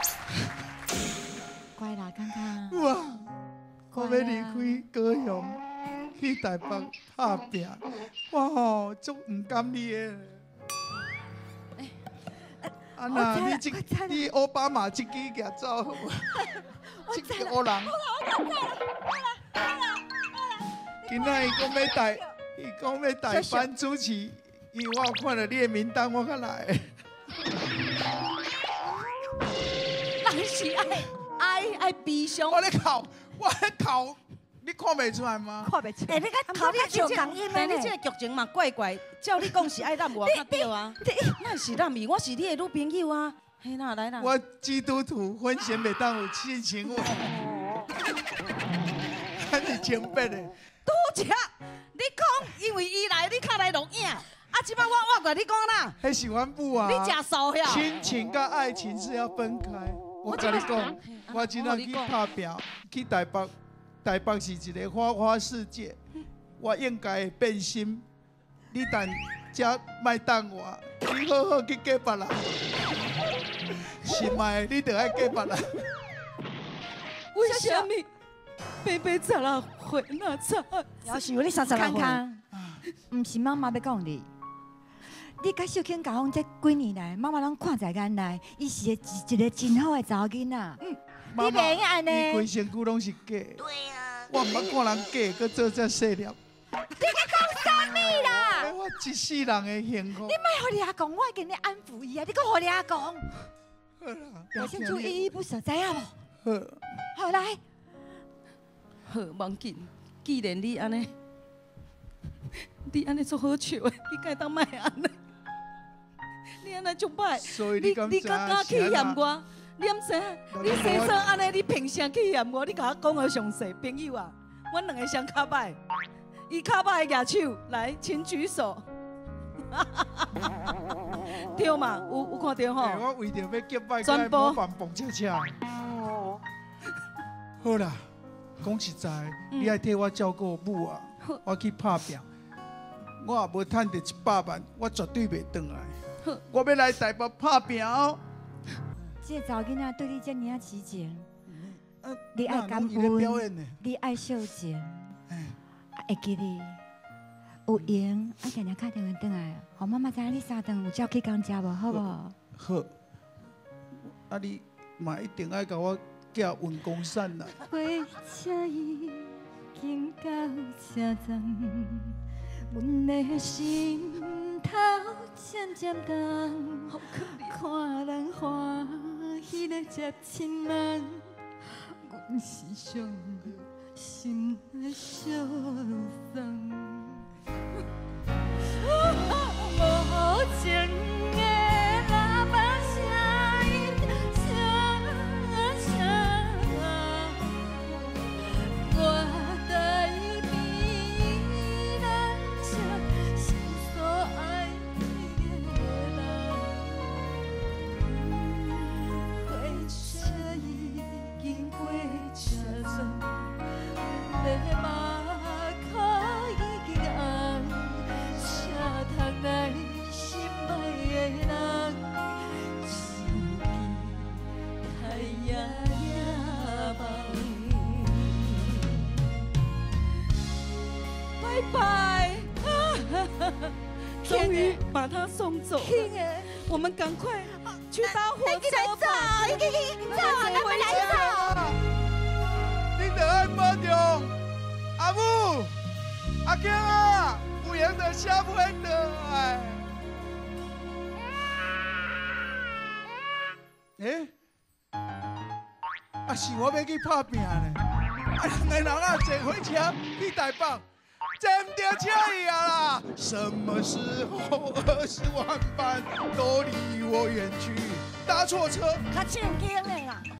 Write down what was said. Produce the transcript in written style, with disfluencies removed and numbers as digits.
乖啦，康康。 哇！我要离开高雄，去台北打拼，我吼足唔甘你的。啊那你奥巴马这支举走，这个黑人。今仔伊讲要代班主持，伊我看了你的名单，我才来。 人是爱悲伤。 我咧哭，你看袂出来吗？ 看袂出。 哎，你个头壳上讲音但你这个剧情嘛怪怪，照你讲是爱咱我较对啊。那是咱咪，我是你的女朋友啊。嘿啦，来啦。 我基督徒婚前袂当有性行为，咱是清白的。 拄则，你讲因为伊来，你较来录影。啊，即摆我甲你讲啦， 迄是阮母啊。 你真骚呀！ 亲情跟爱情是要分开。我跟你讲，我今仔去打拼，去台北。台北是一个花花世界，我应该会变心。你等遮莫等我，你好好去嫁别人。心爱你着爱嫁别人。 为什么？爸爸16岁那早？ 要是你36岁。 康康，唔是妈妈要讲你。你甲小庆交往这几年来，妈妈拢看在眼内，伊是一个真好的查囡仔。 妈妈， 你袂用安尼。 伊规身躯拢是假。 对啊。 我唔捌看人假，搁做这细粒。 你在讲啥物啦？ 我一世人的幸福。 你莫互你阿公，我已经咧安抚伊啊！你搁互你阿公， 好啦， 表现出依依不舍，知影无？ 好。 好来。 好，忘紧。既然你安尼，你安尼做好笑的，你该当卖安尼。你安尼足歹， 所以你敢敢去嫌我？你毋知？你生生安尼，你凭啥去嫌我？你甲我讲个详细，朋友啊，阮两个相卡歹，伊卡歹的举手，来，请举手。对嘛？有看到吼？ 我为着要结拜， 全部模仿蹦恰恰。好啦，讲实在，你爱替我照顾母啊，我去打拼，我也无赚到100万，我绝对袂转来。我要来台北打拼哦。 这个查囡仔对你这么痴情，你爱感恩， 恩，你爱孝敬，会记你。有闲啊，常常打电话转来，互妈妈知影你3顿有照去工食无，好无？ 好。啊，你嘛一定爱甲我寄运功伞啦。 火车已经到车站，阮的心头渐渐重，看人欢喜咧接亲人，阮是上心的小送。无情的喇叭声音，我在彼岸唱心所爱的人，火车已经过车站，的马脚已经红，车窗内心爱的人，手机开呀呀梦。 拜拜！终于把他送走了。我们赶快去搭火车吧！ 走，咱们来走。 你得爱保重，阿母、阿强啊，有闲就写袂倒来。啊是我要去打拼呢，两个人啊坐火车去台北。坐唔到车伊啊啦！什么时候20万班都离我远去？搭错车， 较正经的啦。